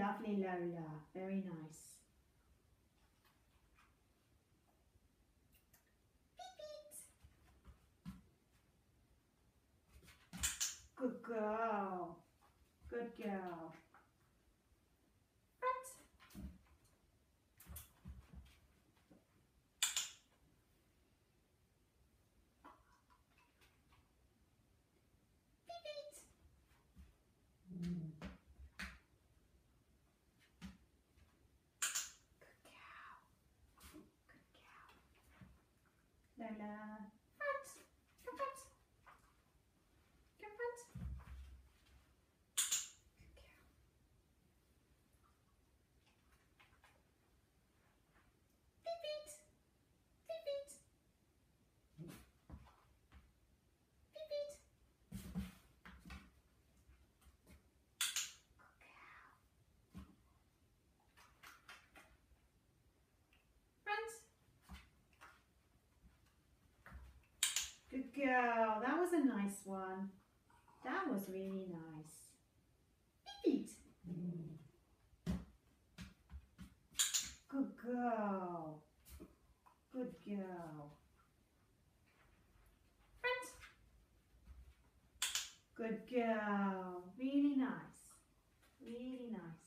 lovely, Lola. Very nice. Good girl. Good girl. Front. Beep, beep. Good cow. Good cow. Lola. Front. Come front. Come front. Beep, beep. Beep, beep. Beep, beep. Front. Good girl. That was a nice one. That was really nice. Beep, beep. Good girl. Good girl. Front. Good girl. Really nice. Really nice.